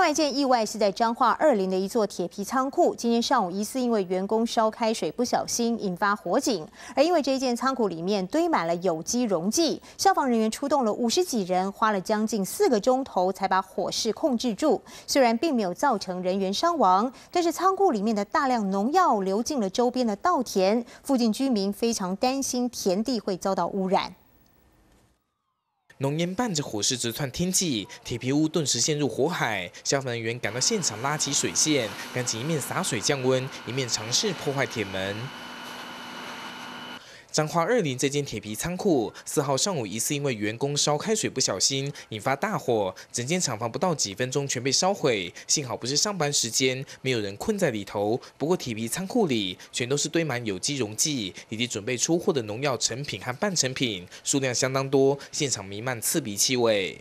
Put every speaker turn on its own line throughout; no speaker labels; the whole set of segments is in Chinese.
外一件意外是在彰化20的一座铁皮仓库，今天上午疑似因为员工烧开水不小心引发火警，而因为这一间仓库里面堆满了有机溶剂，消防人员出动了50几人，花了将近4个钟头才把火势控制住。虽然并没有造成人员伤亡，但是仓库里面的大量农药流进了周边的稻田，附近居民非常担心田地会遭到污染。
浓烟伴着火势直窜天际，铁皮屋顿时陷入火海。消防人员赶到现场拉起水线，赶紧一面洒水降温，一面尝试破坏铁门。彰化20这间铁皮仓库4号上午疑似因为员工烧开水不小心引发大火，整间厂房不到几分钟全被烧毁。幸好不是上班时间，没有人困在里头。不过铁皮仓库里全都是堆满有机溶剂以及准备出货的农药成品和半成品，数量相当多，现场弥漫刺鼻气味。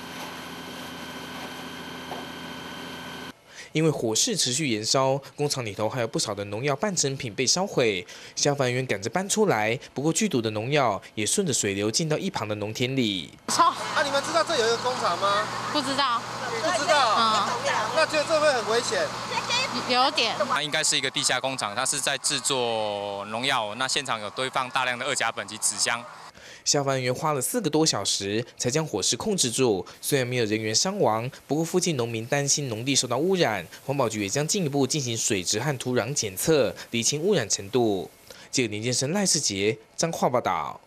因为火势持续延烧，工厂里头还有不少的农药半成品被烧毁，消防员赶着搬出来。不过剧毒的农药也顺着水流进到一旁的农田里。
你们知道这有一个工厂吗？
不知道。
不知道。那觉得这会很危险？
有点。
它应该是一个地下工厂，它是在制作农药。那现场有堆放大量的2甲苯及纸箱。
消防人员花了4个多小时才将火势控制住，虽然没有人员伤亡，不过附近农民担心农地受到污染，环保局也将进一步进行水质和土壤检测，厘清污染程度。记者林建生、赖世杰彰化报道。